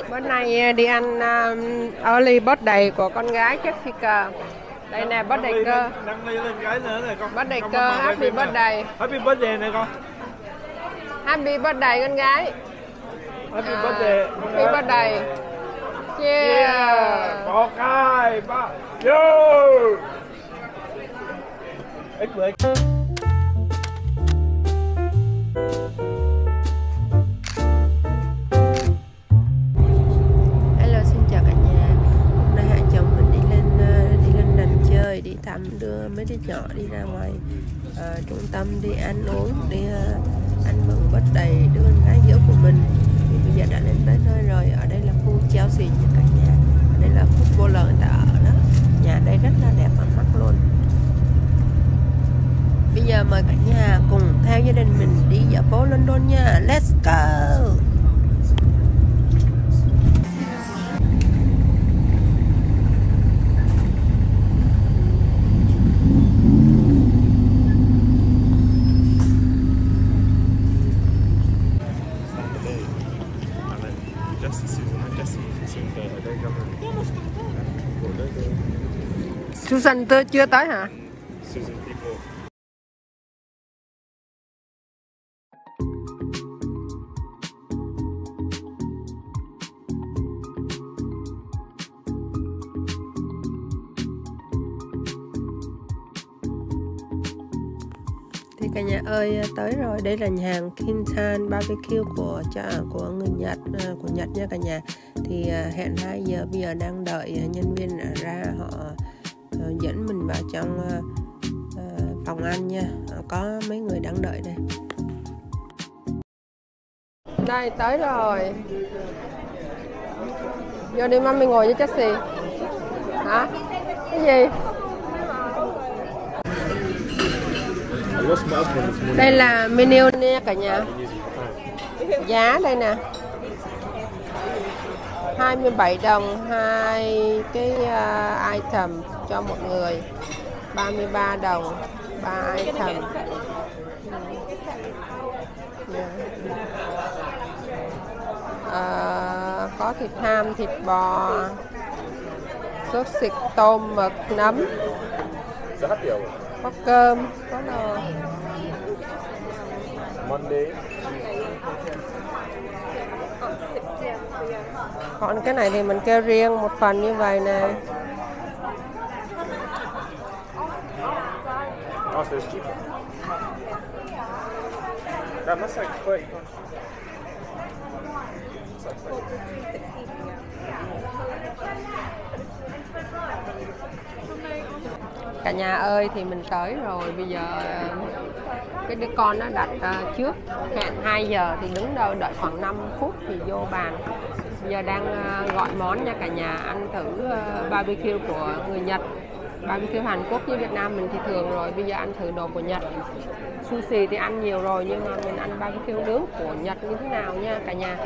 Bữa nay đi ăn early birthday của con gái Jessica. Đây nè, birthday cơ. Nâng ly lên cái nữa này con. Birthday cơ, happy birthday. Happy birthday này con. Happy birthday con gái. Happy birthday. Happy birthday. Yeah. 1, 2, 3. Vô. Ít bữa. Hello, xin chào cả nhà. Hôm nay hai chồng mình đi lên London chơi, đi thăm đưa mấy đứa nhỏ đi ra ngoài trung tâm đi ăn uống, đi ăn mừng birthday đứa con gái giữa của mình. Thì bây giờ đã lên tới nơi rồi. Ở đây là khu Chelsea nha cả nhà. Ở đây là footballer người ta ở đó. Nhà đây rất là đẹp và mắc luôn. Bây giờ mời cả nhà cùng theo gia đình mình đi dạo phố London nha. Let's go. Susan chưa tới hả? Thì cả nhà ơi, tới rồi. Đây là nhà hàng Kintan Barbecue của người Nhật, của Nhật nha cả nhà. Thì hẹn 2 giờ, bây giờ đang đợi nhân viên ra, họ dẫn mình vào trong phòng ăn nha. Có mấy người đang đợi đây. Đây, tới rồi. Vô đi mami, ngồi với Chelsea. Hả? Cái gì? Đây là menu nha cả nhà. Giá đây nè, 27 đồng 2 cái item cho một người, 33 đồng 3 item. Có thịt ham, thịt bò, sốt xịt, tôm, mực, nấm, có cơm, có đồ. Còn cái này thì mình kêu riêng một phần như vậy nè. Cả nhà ơi, thì mình tới rồi. Bây giờ cái đứa con nó đặt trước, hẹn 2 giờ thì đứng đâu đợi khoảng 5 phút thì vô bàn. Bây giờ đang gọi món nha cả nhà. Ăn thử barbecue của người Nhật, barbecue Hàn Quốc với Việt Nam mình thì thường rồi. Bây giờ ăn thử đồ của Nhật. Sushi thì ăn nhiều rồi, nhưng mà mình ăn barbecue nướng của Nhật như thế nào nha cả nhà.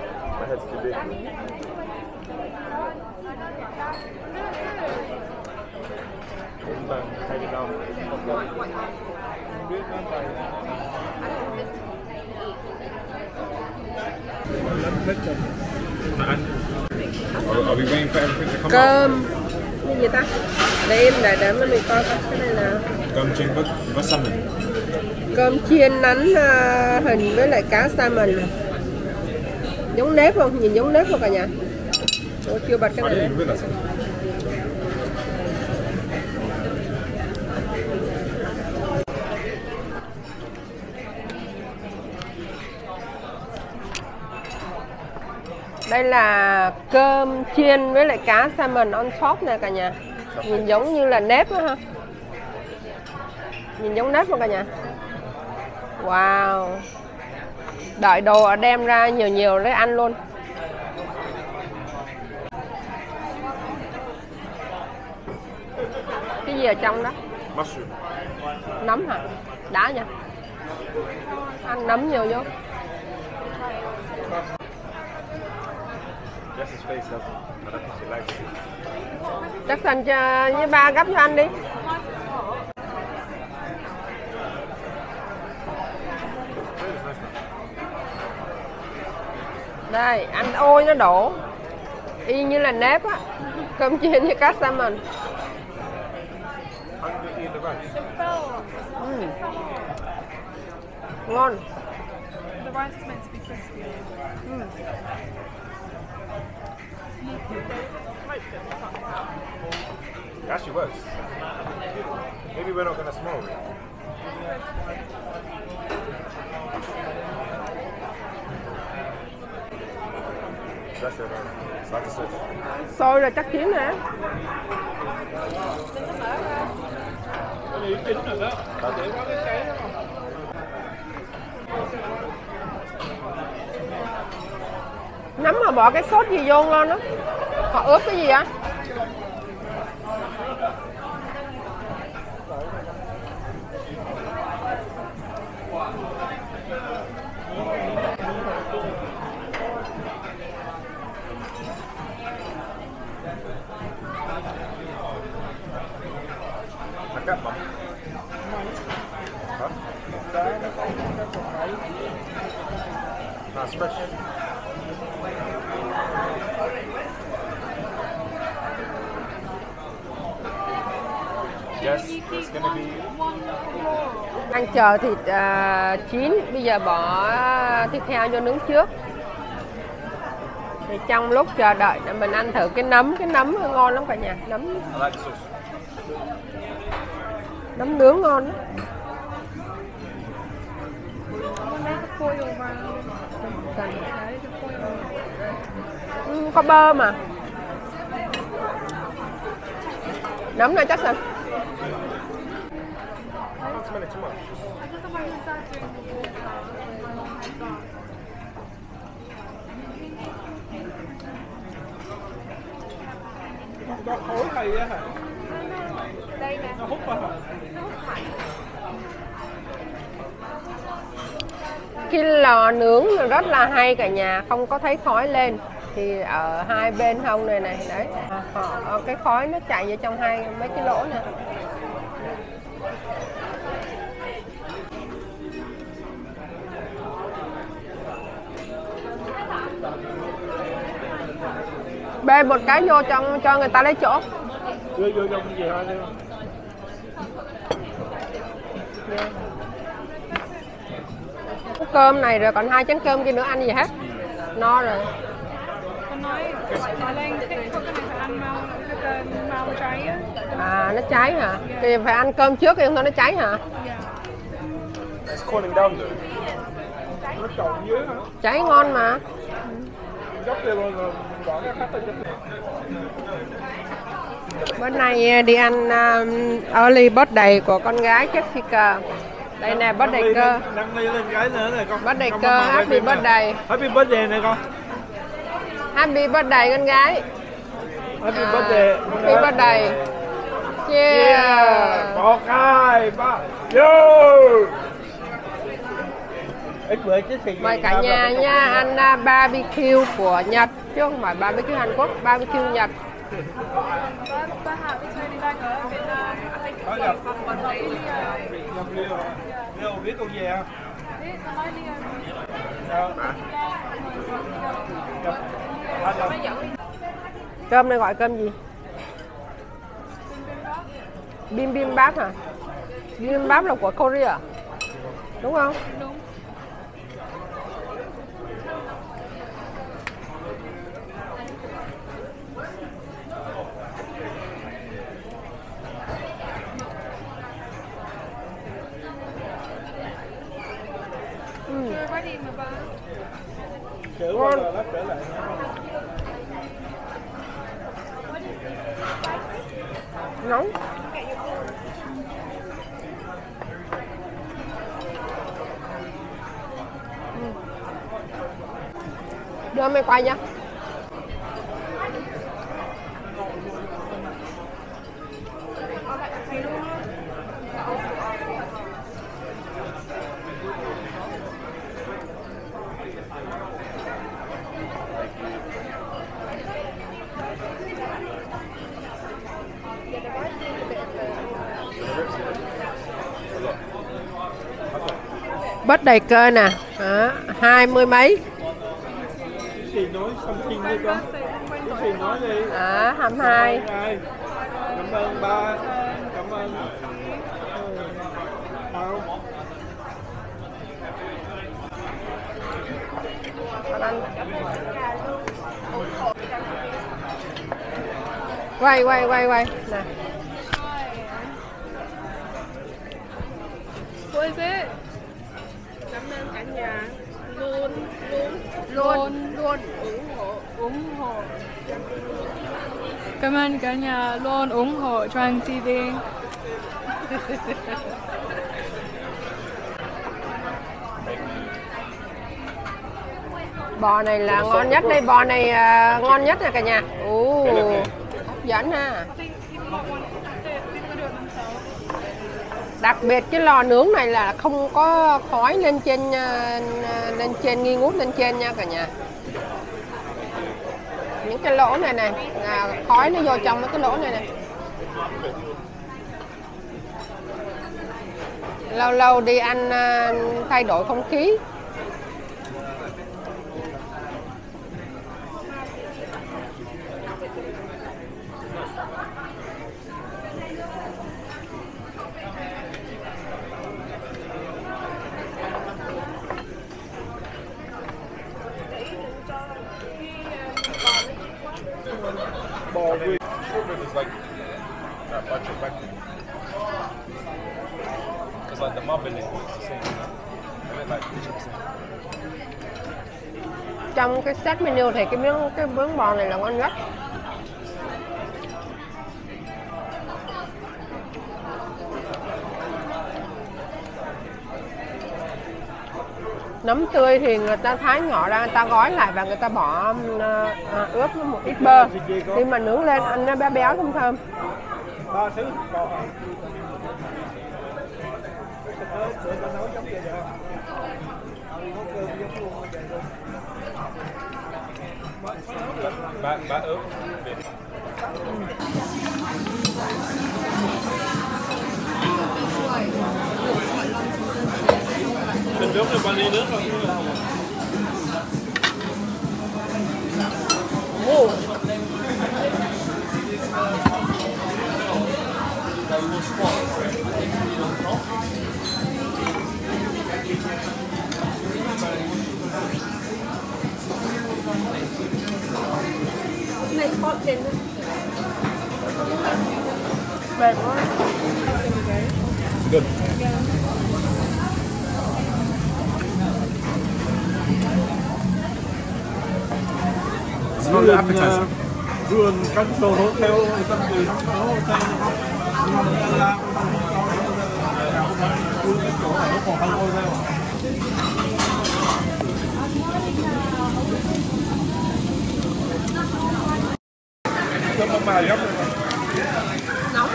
Cơm cái gì ta? Để em để mình coi cái này là Cơm chiên với salmon. Cơm chiên nắn hình với lại cá salmon. Giống nếp không? Nhìn giống nếp không cả nhà? Ủa, chưa bật cái này. Đây là cơm chiên với lại cá salmon on top nè cả nhà. Nhìn giống như là nếp đó ha. Nhìn giống nếp không cả nhà? Wow. Đợi đồ đem ra nhiều để ăn luôn. Cái gì ở trong đó? Nấm hả? Đã nha. Ăn nấm nhiều vô. Jackson với ba gấp cho anh đi. Đây, ăn ôi nó đổ. Y như là nếp á. Cơm chiên như cá salmon. Ngon. The rice is meant to be crispy. It actually works. Maybe we're not gonna smell it. That's it. Start to switch. Xôi là chắc chín nè. Nấm mà bỏ cái sốt gì vô ngon đó. Họ ướp cái gì á? That's fresh. Yes, it's gonna be. Đang chờ thịt chín, bây giờ bỏ thịt heo vô nướng trước. Thì trong lúc chờ đợi mình ăn thử cái nấm ngon lắm cả nhà, I like the sauce. nấm nướng ngon đó. Có bơ mà. Nấm này chắc sao? Don't smell it too much. Có khối hay á hả? Đây nè. Nó hút vào hả? Cái lò nướng rất là hay cả nhà, không có thấy khói lên. Thì ở hai bên hông này này đấy, cái khói nó chạy vào trong mấy cái lỗ nè. Bê một cái vô trong cho người ta lấy chỗ. Vô trong cái gì thôi. Cái cơm này rồi còn 2 chén cơm kia nữa ăn gì hết. No rồi. Con nói Lan thích có cái này phải ăn mau cháy á. À nó cháy hả? Thì phải ăn cơm trước thì không thôi nó cháy hả? It's cooling down though. Nó trộn dưới hả? Cháy ngon mà. Gấp lên rồi bỏ cái khách lên cho. Bữa nay đi ăn early birthday của con gái Jessica. Đây nè birthday cơ. Nâng ly lên cái nữa này con. Birthday cơ, happy birthday. Happy birthday này con. Happy birthday con gái. Happy birthday. Happy birthday. Yeah. 1, 2, 3. Vô. Ít bữa chứ thì Mời cả nhà nha, ăn barbecue của Nhật chứ không phải barbecue Hàn Quốc, barbecue Nhật. Ba Hạ với Tony đang ở Việt Nam. Có gặp Leo biết con gì không? Biết, nó nói Leo. Cơm này gọi cơm gì? Bibimbap hả? Bibimbap là của Korea đúng không? Đúng. Chưa có gì mà ba. Chữ qua rồi lát trở lại. Nóng. Đưa mày quay nha. Bớt đầy cơ nè, 20 mấy. Thì nói something đi con. Cái gì nói đi. 22. Cảm ơn ba. Cảm ơn. Quay nè. What is it? Cảm ơn cả nhà Luôn ủng hộ. Cảm ơn cả nhà luôn ủng hộ Trang TV. Bò này là ngon nhất đây, bò này ngon nhất nè cả nhà. Hấp dẫn ha. Đặc biệt cái lò nướng này là không có khói lên trên nghi ngút lên trên nha cả nhà. Những cái lỗ này này, khói nó vô trong cái lỗ này này. Lâu lâu đi ăn thay đổi không khí. It's like that bunch of record. It's like the muffin is the same. I mean like chips. Trong cái set menu thì cái miếng bò này là ngon nhất. Nấm tươi thì người ta thái nhỏ ra, người ta gói lại và người ta bỏ ướp với một ít bơ. Khi mà nướng lên ăn nó béo béo thơm thơm. Ba thứ Ba ướp. Mình nước rồi, ba ly nước rồi. Này spot trên đó. Mệt quá. Good. Smell the appetizer. Ruộng các đồ hotel, các từ hotel Cho con mài gấp rồi. Nóng.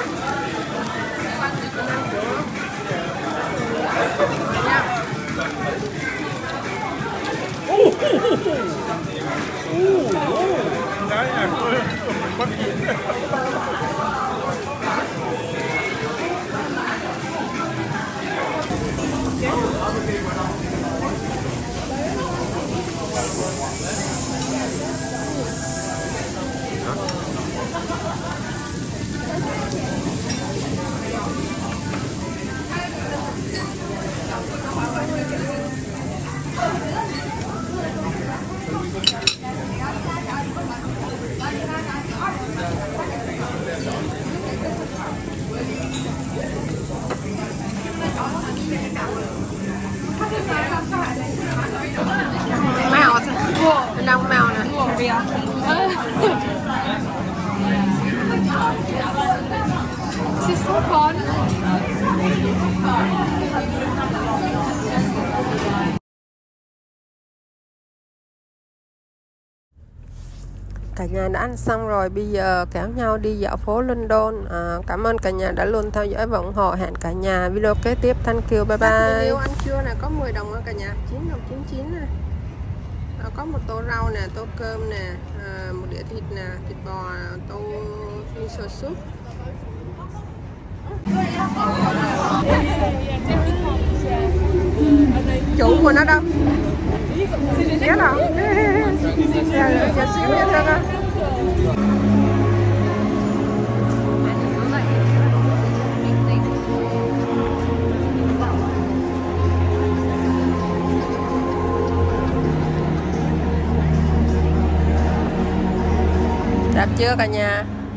Đấy à, mất gì. Mèo bên đông mèo nè. This is so fun. Cả nhà đã ăn xong rồi, bây giờ kéo nhau đi dạo phố London. Cảm ơn cả nhà đã luôn theo dõi và ủng hộ. Hẹn cả nhà video kế tiếp. Thank you, bye bye. Menu ăn trưa nè, có 10 đồng đó cả nhà, 9 đồng 99 nè. Có một tô rau nè, tô cơm nè, một đĩa thịt nè, thịt bò, tô miso soup. Chủ của nó đâu? Chết rồi. Giờ xíu nữa thôi. Đẹp chưa cả nhà?